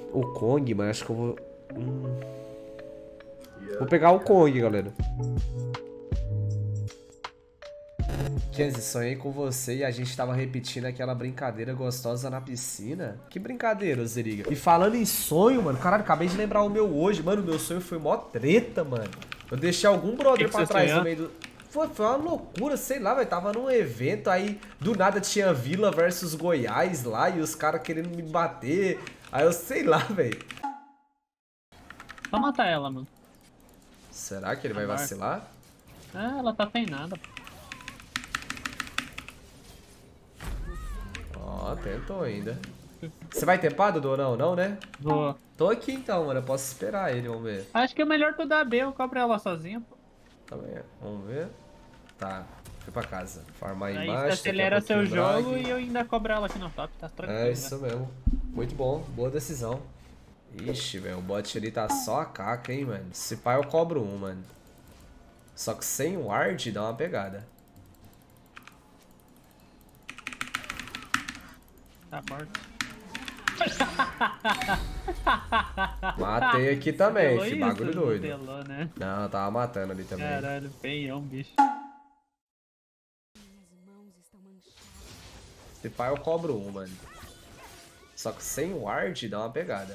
O Kong, mas acho que eu vou... Vou pegar o Kong, galera. Kenzie, sonhei com você e a gente tava repetindo aquela brincadeira gostosa na piscina. Que brincadeira, Zeriga. E falando em sonho, mano, caralho, acabei de lembrar o meu hoje. Mano, o meu sonho foi mó treta, mano. Eu deixei algum brother pra trás no meio do... Foi uma loucura, sei lá, velho. Tava num evento, aí do nada tinha Vila versus Goiás lá e os caras querendo me bater. Aí eu sei lá, velho. Só matar ela, mano. Será que ele vai vacilar? Ah, ela tá sem nada. Ó, tentou ainda. Você vai tepar, Dudu, ou não? Não, né? Vou. Tô aqui então, mano. Eu posso esperar ele, vamos ver. Acho que é melhor tu dar B, eu cobro ela sozinha, pô. Também é. Vamos ver. Tá, fui pra casa. Farmar Aí embaixo. você acelera seu jogo e eu ainda cobro ela aqui no top, tá tranquilo. É isso mesmo. Muito bom, boa decisão. Ixi, velho, o bot ali tá só a caca, hein, mano. Se pá, eu cobro um, mano. Só que sem ward dá uma pegada. Tá morto. Matei aqui também, fi, bagulho isso, doido. delou, né? Não, eu tava matando ali também. Caralho, feião, bicho. Se pá, eu cobro um, mano. Só que sem ward dá uma pegada.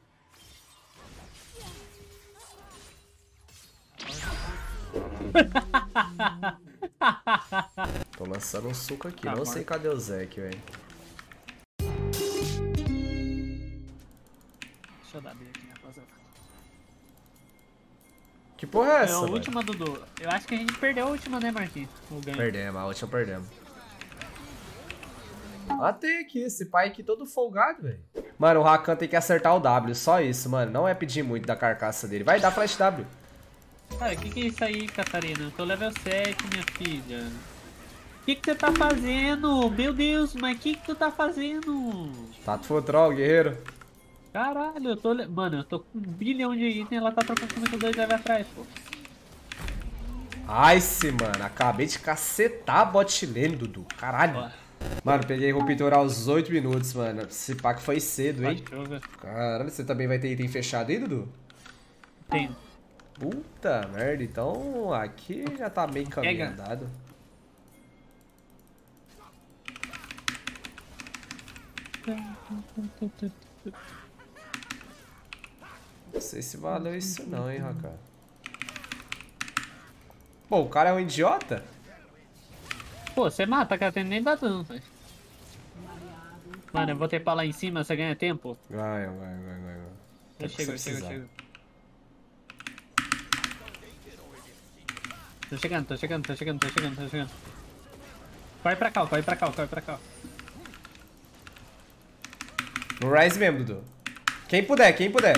Tô lançando um suco aqui, Tá não morto. sei cadê o Zek, velho. Deixa eu dar B aqui, rapaziada. Que porra é essa, É a mano? última, Dudu. Eu acho que a gente perdeu a última, né, Marquinhos? Perdemos, a última perdemos. Matei aqui, esse pai aqui todo folgado, velho. Mano, o Rakan tem que acertar o W, só isso, mano. Não é pedir muito da carcaça dele. Vai dar flash W. Cara, o que é isso aí, Catarina? Eu tô level 7, minha filha. O que você tá fazendo? Meu Deus, mas o que tu tá fazendo? Tá full troll, guerreiro. Caralho, eu tô... Mano, eu tô com 1 bilhão de itens e ela tá trocando comigo 2 level atrás, pô. Nice, mano. Acabei de cacetar a bot lane, Dudu. Caralho. Ó. Mano, peguei ruptura aos 8 minutos, mano. Esse pack foi cedo, hein? Deixa eu ver. Caralho, você também vai ter item fechado aí, Dudu? Tem. Puta merda, então aqui já tá meio caminho Pega. andado. Não sei se valeu isso não, hein, Rakan. Pô, o cara é um idiota? Pô, você mata, cara, tem nem dá dano, velho. Mano, eu vou ter pra lá em cima, você ganha tempo? Vai. Eu chego. Tô chegando. Corre pra cá. No Rise mesmo, Dudu. Quem puder.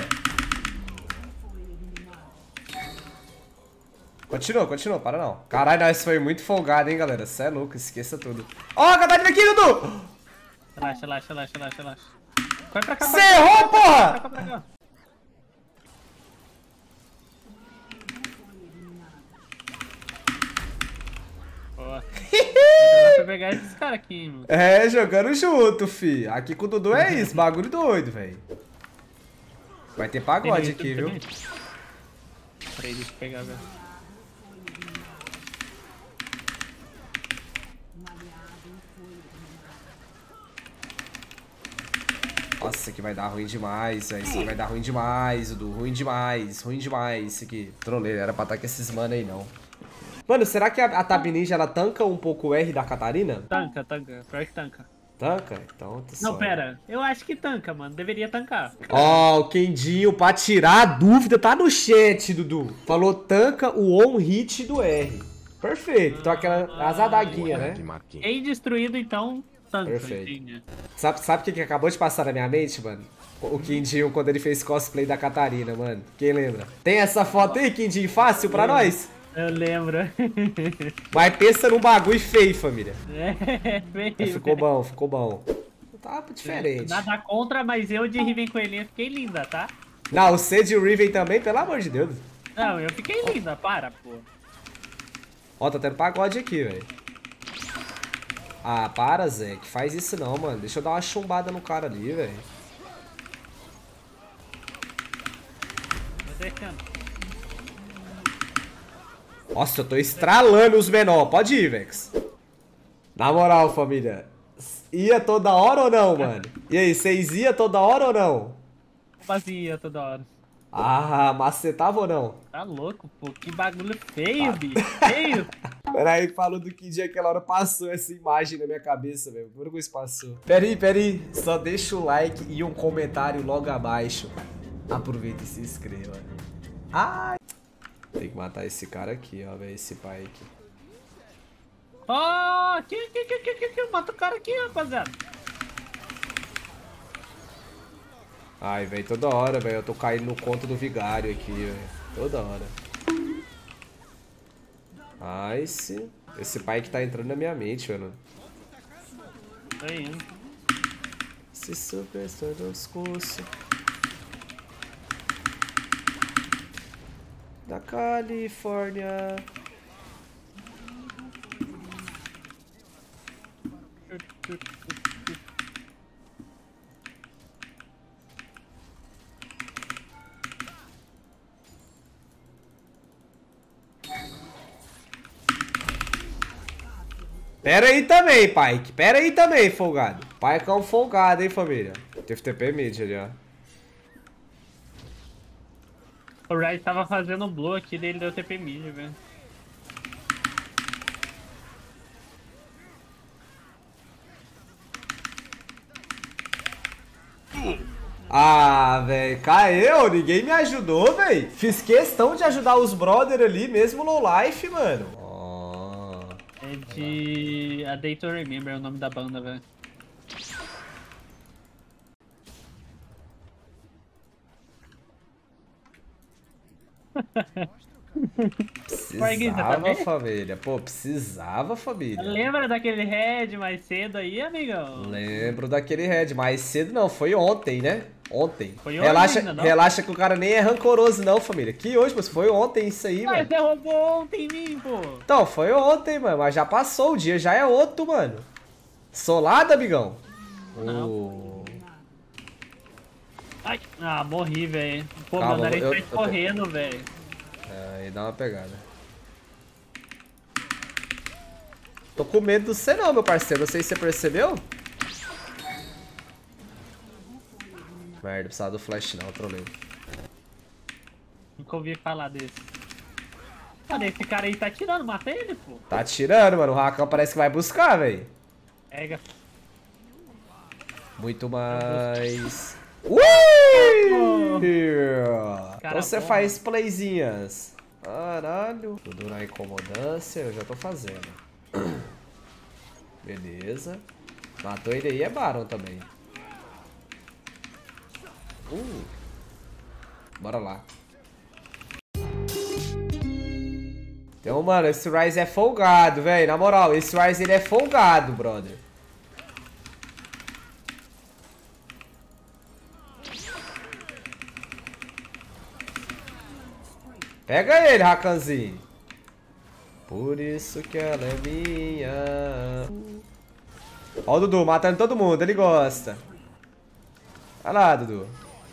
Continua, para não. Caralho, nós foi muito folgado, hein, galera. Cê é louco, esqueça tudo. Ó, a Catarina aqui, Dudu! Relaxa. Corre pra cá, Cê errou, porra! pra cá. Ó. Dá pra pegar esses caras aqui, mano. É, jogando junto, fi. Aqui com o Dudu é isso, bagulho doido, velho. Vai ter pagode aqui, viu? Peraí, deixa eu pegar, velho. Nossa, isso aqui vai dar ruim demais, velho. Isso aqui vai dar ruim demais, Dudu. Ruim demais. Isso aqui. Troleiro, era pra estar com esses mano aí, não. Mano, será que a Tab Ninja, ela tanca um pouco o R da Catarina? Tanca. Pior que tanca. Tanca? Então, tá só. Não, pera. Eu acho que tanca, mano. Deveria tancar. Ó, o Kendinho, pra tirar a dúvida, tá no chat, Dudu. Falou tanca o on-hit do R. Perfeito. Então aquela as adaguinhas, né? Ei destruído, então, tanca. Perfeito. Entendi. Sabe o que acabou de passar na minha mente, mano? O Kendinho, quando ele fez cosplay da Catarina, mano. Quem lembra? Tem essa foto aí, Kendinho, fácil pra nós? Eu lembro. Mas pensa num bagulho feio, família. É, feio. Ficou bom. Tá diferente. Nada contra, mas eu de Riven Coelhinha fiquei linda, tá? Não, o C de Riven também, pelo amor de Deus. Não, eu fiquei linda, para, pô. Ó, tá tendo pagode aqui, velho. Ah, para, Zé. Que faz isso não, mano. Deixa eu dar uma chumbada no cara ali, velho. cercando. Nossa, eu tô estralando os menor. Pode ir, Vex. Na moral, família. Ia toda hora ou não, mano? E aí, vocês iam toda hora ou não? Vazia toda hora. Ah, macetava ou não? Tá louco, pô. Que bagulho feio, bicho. Feio. Peraí, falou do que dia aquela hora passou essa imagem na minha cabeça, velho. Primeira coisa que passou. Peraí. Só deixa o like e um comentário logo abaixo. Aproveita e se inscreva. Ai. Tem que matar esse cara aqui, ó, velho. Esse pai aqui. Ó, aqui. Mata o cara aqui, rapaziada. Ai, velho, toda hora, velho. Eu tô caindo no conto do vigário aqui, velho. Toda hora. Nice. Esse pai que tá entrando na minha mente, velho. Aí, hein? Se superstar dos cursos da Califórnia. Pera aí também, Pike. Pera aí também, folgado. Pike é um folgado, hein, família. Teve TP mid ali, ó. O Rai tava fazendo blow aqui, dele deu TP mid, velho. Ah, velho, caiu. Ninguém me ajudou, velho. Fiz questão de ajudar os brother ali, mesmo low life, mano. É de... A Day to Remember é o nome da banda, velho. Precisava, família. Pô, precisava, família. Lembra daquele head mais cedo aí, amigão? Lembro daquele head. Mais cedo não, foi ontem, né? Ontem. Foi hoje ainda, não? Relaxa que o cara nem é rancoroso não, família. Que hoje, mas foi ontem isso aí, mano. Mas você roubou ontem em mim, pô. Então, foi ontem, mano. Mas já passou, o dia já é outro, mano. Solado, amigão? Não. Ai, morri, velho. Pô, Calma, meu nariz eu tá correndo, velho. Aí dá uma pegada. Tô com medo do você não, meu parceiro. Não sei se você percebeu. Merda, precisava do flash não, trolei. Nunca ouvi falar desse. Olha, esse cara aí tá atirando, mata ele, pô. Tá atirando, mano. O Rakan parece que vai buscar, velho. Pega. Muito mais. Oh. Então você faz playzinhas. Caralho. Tudo na incomodância, eu já tô fazendo. Beleza. Matou ele aí, é Baron também. Bora lá. Então, mano, esse Ryze é folgado, velho. Na moral, esse Ryze ele é folgado, brother. Pega ele, Rakanzinho. Por isso que ela é minha. Ó o Dudu, matando todo mundo, ele gosta. Olha lá, Dudu.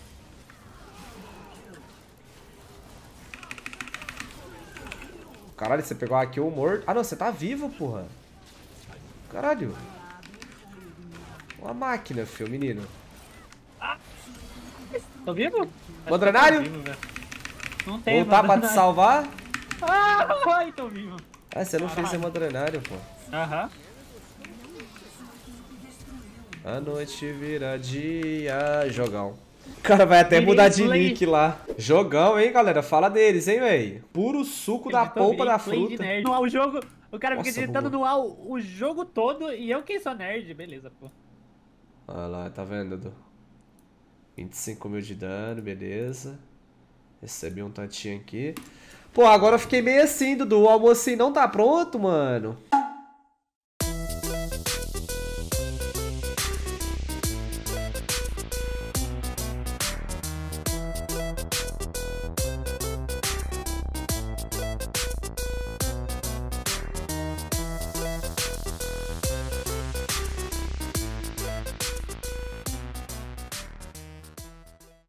Caralho, você pegou aqui o morto. Ah, não, você tá vivo, porra. Caralho. Uma máquina, filho, menino. Tô vivo? Mandranário? Não tem, voltar pra te salvar? Ai, tô vivo. Ah, você não fez Mandranário, pô. Aham. A noite vira dia. Jogão. O cara vai até mudar de nick lá. Jogão, hein, galera? Fala deles, hein, véi. Puro suco da polpa da fruta. O jogo... O cara Nossa, fica digitando no ar o jogo todo e eu que sou nerd. Beleza, pô. Olha lá, tá vendo, Dudu? 25 mil de dano, beleza. Recebi um tantinho aqui. Pô, agora eu fiquei meio assim, Dudu. O almoço não tá pronto, mano.